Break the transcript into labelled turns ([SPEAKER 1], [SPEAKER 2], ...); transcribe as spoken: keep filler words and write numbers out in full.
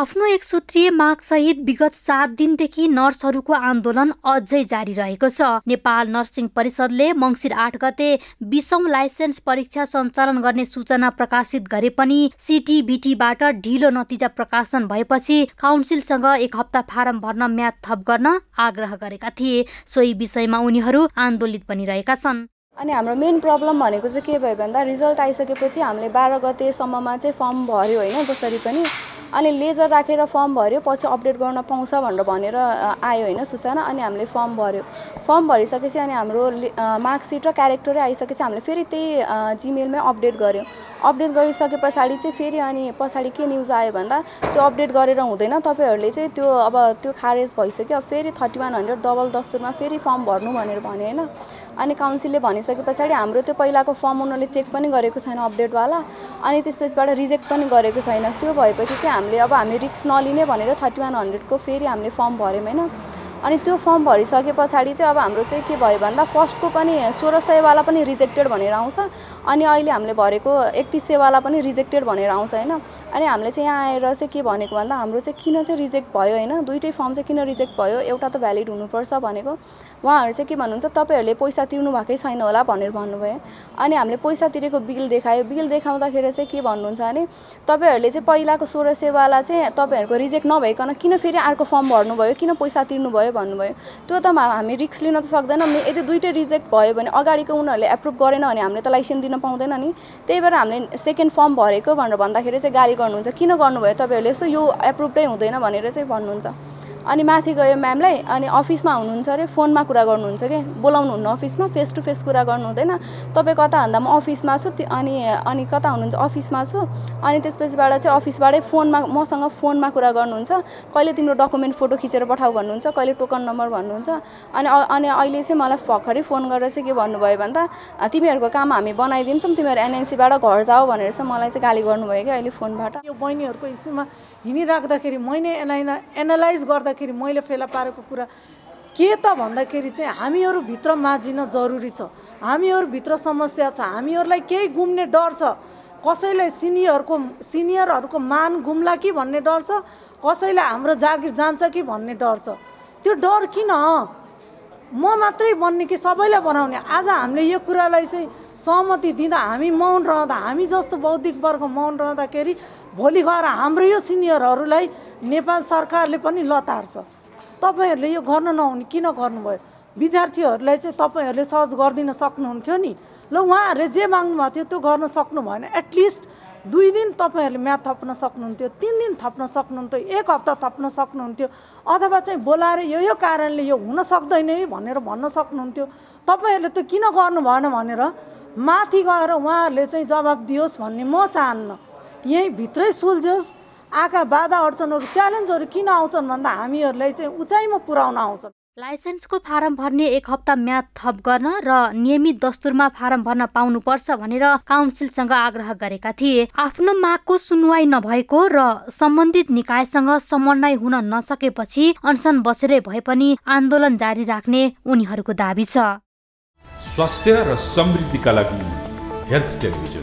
[SPEAKER 1] आफ्नो एक सूत्रीय माग सहित विगत सात दिनदेखि नर्सहरूको आन्दोलन अझै जारी रहेको छ। नेपाल नर्सिङ परिषदले मङ्सिर आठ गते बीसौं लाइसेन्स परीक्षा सञ्चालन गर्ने सूचना प्रकाशित गरे पनि सिटिबिटीबाट ढिलो नतिजा प्रकाशन भएपछि काउन्सिलसँग एक हप्ता फारम भर्न म्याद थप गर्न आग्रह गरेका थिए। सोही विषयमा उनीहरू आन्दोलित पनि रहेका छन्।
[SPEAKER 2] अनि हाम्रो मेन प्रब्लम भनेको चाहिँ के भयो भन्दा रिजल्ट आइसकेपछि हामीले बाह्र गतेसम्ममा चाहिँ फर्म भर्यो होइन, जसरी पनि अनि लेजर राखेर फर्म भर्यो, पछि अपडेट गर्न पाउँछ भनेर भनेर आयो होइन सूचना। अनि हामीले फर्म भर्यो, फर्म भरिसकेपछि अनि हाम्रो मार्कसिट र क्यारेक्टरै आइसकेपछि हामीले फेरि त्यही जिमेलमै अपडेट गऱ्यौँ। अपडेट गरिसके पछाडि चाहिँ फेरि अनि पछाडि के न्युज आयो भन्दा त्यो अपडेट गरेर हुँदैन, तपाईँहरूले चाहिँ त्यो अब त्यो खारेज भइसक्यो, फेरि थर्टी वान हन्ड्रेड डबल दस्तुरमा फेरि फर्म भर्नु भनेर भने होइन। अनि काउन्सिलले भनिसके पछाडि हाम्रो त्यो पहिलाको फर्म उनीहरूले चेक पनि गरेको छैन अपडेटवाला, अनि त्यसपछिबाट रिजेक्ट पनि गरेको छैन। त्यो भएपछि चाहिँ हामीले अब हामी रिक्स नलिने भनेर थर्टी वान हन्ड्रेडको फेरि हामीले फर्म भऱ्यौँ होइन। अनि त्यो फर्म भरिसके पछाडि चाहिँ अब हाम्रो चाहिँ के भयो भन्दा फर्स्टको पनि सोह्र सयवाला पनि रिजेक्टेड भनेर आउँछ, अनि अहिले हामीले भरेको एकतिस सयवाला पनि रिजेक्टेड भनेर आउँछ होइन। अनि हामीले चाहिँ यहाँ आएर चाहिँ के भनेको भन्दा हाम्रो चाहिँ किन चाहिँ रिजेक्ट भयो होइन, दुइटै फर्म चाहिँ किन रिजेक्ट भयो, एउटा त भ्यालिड हुनुपर्छ भनेको। उहाँहरू चाहिँ के भन्नुहुन्छ, तपाईँहरूले पैसा तिर्नु भएकै छैन होला भनेर भन्नुभयो। अनि हामीले पैसा तिरेको बिल देखायो, बिल देखाउँदाखेरि चाहिँ के भन्नुहुन्छ भने तपाईँहरूले चाहिँ पहिलाको सोह्र सयवाला चाहिँ तपाईँहरूको रिजेक्ट नभइकन किन फेरि अर्को फर्म भर्नुभयो, किन पैसा तिर्नुभयो भन्नुभयो। त्यो त हामी रिक्स लिन त सक्दैनौँ नि, यदि दुइटै रिजेक्ट भयो भने अगाडिको उनीहरूले एप्रुभ गरेन भने हामीले त लाइसेन्स दिन पाउँदैन नि। त्यही भएर हामीले सेकेन्ड फर्म भरेको भनेर भन्दाखेरि चाहिँ गाली गर्नुहुन्छ, किन गर्नुभयो तपाईँहरूले यस्तो, यो एप्रुभै हुँदैन भनेर चाहिँ भन्नुहुन्छ। अनि माथि गयो म्यामलाई, अनि अफिसमा हुनुहुन्छ अरे फोनमा कुरा गर्नुहुन्छ कि, बोलाउनुहुन्न अफिसमा, फेस टु फेस कुरा गर्नु हुँदैन। तपाईँ कता भन्दा म अफिसमा छु, अनि अनि कता हुनुहुन्छ, अफिसमा छु। अनि त्यसपछिबाट चाहिँ अफिसबाटै फोनमा मसँग फोनमा कुरा गर्नुहुन्छ, कहिले तिम्रो डकुमेन्ट फोटो खिचेर पठाऊ भन्नुहुन्छ, कहिले टोकन नम्बर भन्नुहुन्छ। अनि अनि अहिले चाहिँ मलाई भर्खरै फोन गरेर चाहिँ के भन्नुभयो भन्दा तिमीहरूको काम हामी बनाइदिन्छौँ, तिमीहरू एनएनसीबाट घर जाऊ भनेर चाहिँ मलाई चाहिँ गाली गर्नुभयो कि अहिले फोनबाट।
[SPEAKER 3] यो बहिनीहरूको इस्युमा हिँडिराख्दाखेरि मैले एनाइना एनालाइज गर्दाखेरि मैले फेला पारेको कुरा के त भन्दाखेरि चाहिँ हामीहरू भित्र माझिन जरुरी छ, हामीहरूभित्र समस्या छ, हामीहरूलाई केही गुम्ने डर छ, कसैलाई सिनियरको सिनियरहरूको मान गुम्ला कि भन्ने डर छ, कसैलाई हाम्रो जागिर जान्छ कि भन्ने डर छ। त्यो डर किन, म मात्रै बन्ने कि सबैलाई बनाउने। आज हामीले यो कुरालाई चाहिँ सहमति दिँदा, हामी मौन रहँदा, हामी जस्तो बौद्धिक वर्ग मौन रहँदाखेरि भोलि गएर हाम्रो यो सिनियरहरूलाई नेपाल सरकारले पनि लतार्छ। तपाईँहरूले यो गर्न नहुने किन गर्नुभयो, विद्यार्थीहरूलाई चाहिँ तपाईँहरूले सहज गरिदिन सक्नुहुन्थ्यो नि। ल उहाँहरूले जे माग्नु भएको थियो त्यो गर्न सक्नु भएन, एटलिस्ट दुई दिन तपाईँहरूले म्याथ थप्न सक्नुहुन्थ्यो, तिन दिन थप्न सक्नुहुन्थ्यो, एक हप्ता थप्न सक्नुहुन्थ्यो, अथवा चाहिँ बोलाएर यो यो कारणले यो हुन सक्दैन है भनेर भन्न सक्नुहुन्थ्यो। तपाईँहरूले त किन गर्नु भएन भनेर माथि गएर उहाँहरूले चाहिँ जवाब दियोस् भन्ने म चाहन्न। यहीँ भित्रै सुल्झोस्, आएका बाधा अडचनहरू च्यालेन्जहरू किन आउँछन् भन्दा हामीहरूलाई चाहिँ उचाइमा पुर्याउन आउँछन्।
[SPEAKER 1] लाइसेन्सको फारम भर्ने एक हप्ता म्याद थप गर्न र नियमित दस्तुरमा फारम भर्न पाउनुपर्छ भनेर काउन्सिलसँग आग्रह गरेका थिए। आफ्नो मागको सुनवाई नभएको र सम्बन्धित निकायसँग समन्वय हुन नसकेपछि अनसन बसेरै भए पनि आन्दोलन जारी राख्ने उनीहरूको दाबी छ।
[SPEAKER 4] स्वास्थ्य र समृद्धिका लागि हेल्थ टेलिभिजन।